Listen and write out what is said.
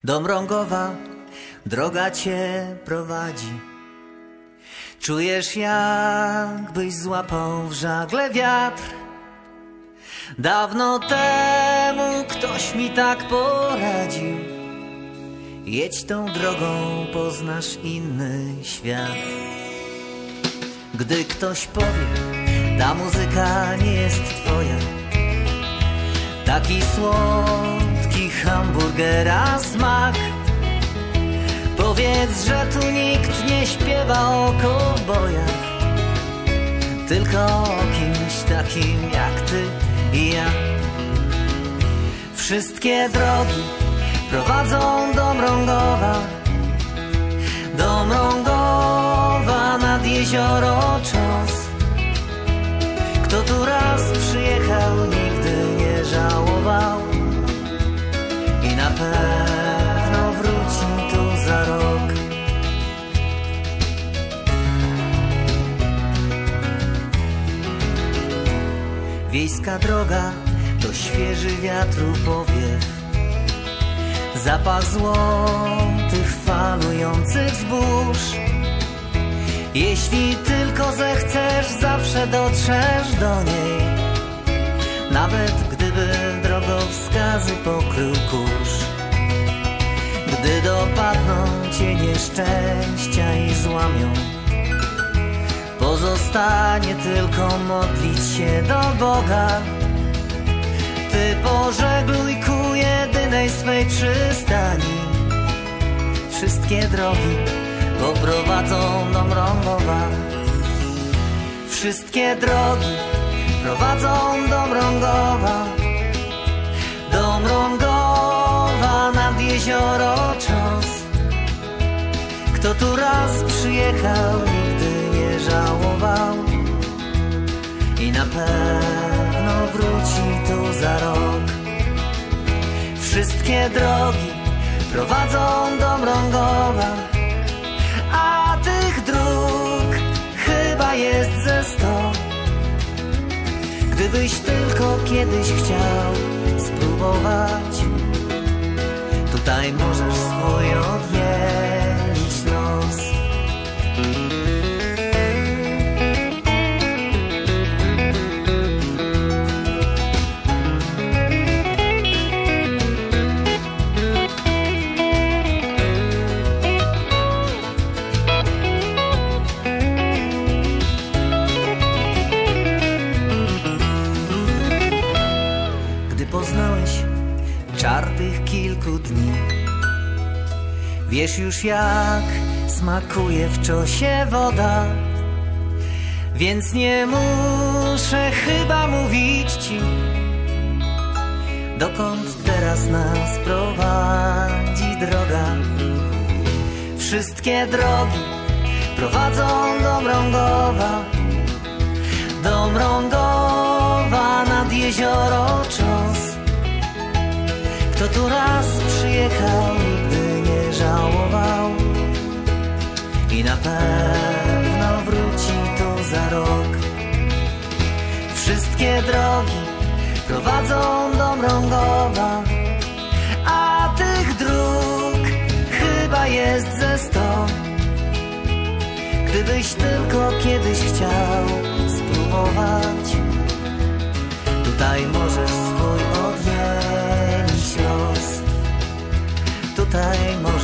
Do Mrągowa droga cię prowadzi. Czujesz, jakbyś złapał w żagle wiatr. Dawno temu ktoś mi tak poradził. Jedź tą drogą, poznasz inny świat. Gdy ktoś powie, ta muzyka nie jest twoja, taki słodki hamburgera smak, powiedz, że tu nikt nie śpiewa o kowbojach, tylko o kimś takim jak ty i ja. Wszystkie drogi prowadzą do Mrągowa, do Mrągowa nad jezioro Czos. Kto tu raz przyjechał, nigdy nie żałował i na pewno wróci tu za rok. Wiejska droga to świeży wiatru powiew, zapach złotych falujących zbóż. Jeśli tylko zechcesz, zawsze dotrzesz do niej, nawet gdyby drogowskazy pokrył kurz. Gdy dopadną cię nieszczęścia i złamią, pozostanie tylko modlić się do Boga. Ty pożegluj ku jedynej swej przystani. Wszystkie drogi poprowadzą do Mrągowa. Wszystkie drogi prowadzą do Mrągowa, do Mrągowa nad jezioro Czos. Kto tu raz przyjechał, nigdy nie żałował i na pewno wróci tu za rok. Wszystkie drogi prowadzą do Mrągowa, a tych dróg chyba jest ze 100. Gdybyś tylko kiedyś chciał spróbować, tutaj możesz swój odmienić los. Poznałeś czar tych kilku dni, wiesz już, jak smakuje w czosie woda, więc nie muszę chyba mówić ci, dokąd teraz nas prowadzi droga. Wszystkie drogi prowadzą do Mrągowa, do Mrągowa nad jezioro Czos. Kto tu raz przyjechał, nigdy nie żałował i na pewno wróci tu za rok. Wszystkie drogi prowadzą do Mrągowa, a tych dróg chyba jest ze 100. Gdybyś tylko kiedyś chciał spróbować, tutaj możesz swój odmienić los. Tutaj możesz